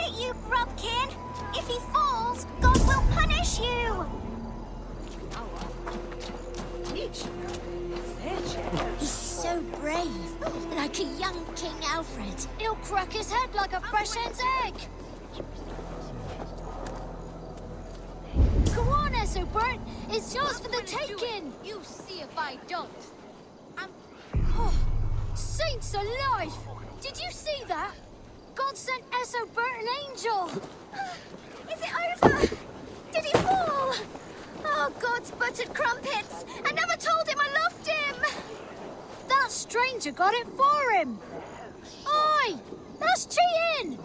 it, you grubkin! If he falls, God will punish you! He's so brave, like a young King Alfred. He'll crack his head like a fresh hen's egg. Go on, Ethelbert. It's yours for the taking. You see if I don't. Oh, saints alive! Did you see that? God sent Ethelbert an angel. Is it over? Did he fall? Oh, God's buttered crumpets! I never told him I loved him! That stranger got it for him. Oi! That's cheating!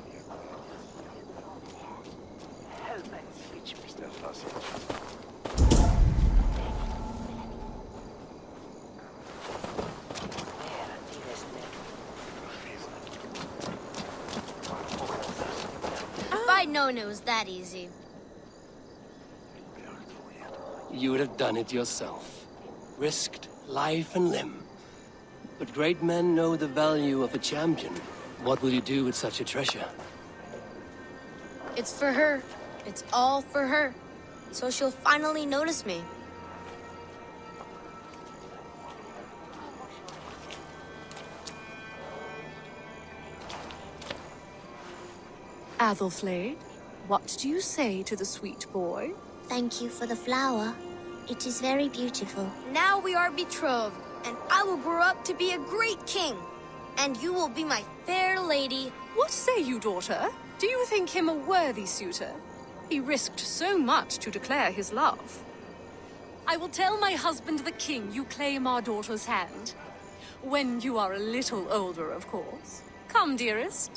If I'd known it was that easy. You would have done it yourself. Risked life and limb. But great men know the value of a champion. What will you do with such a treasure? It's for her. It's all for her. So she'll finally notice me. Athelflaed, what do you say to the sweet boy? Thank you for the flower. It is very beautiful. Now we are betrothed, and I will grow up to be a great king. And you will be my fair lady. What say you, daughter? Do you think him a worthy suitor? He risked so much to declare his love. I will tell my husband the king you claim our daughter's hand. When you are a little older, of course. Come, dearest.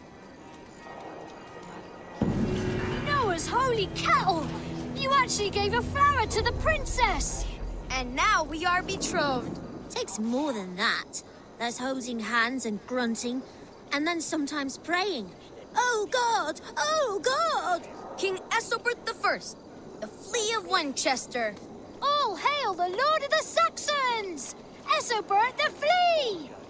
Noah's holy kettle! You actually gave a flower to the princess! And now we are betrothed. Takes more than that. There's holding hands and grunting, and then sometimes praying. Oh God! Oh God! King Ethelbert I, the Flea of Winchester. All hail the Lord of the Saxons! Ethelbert the Flea!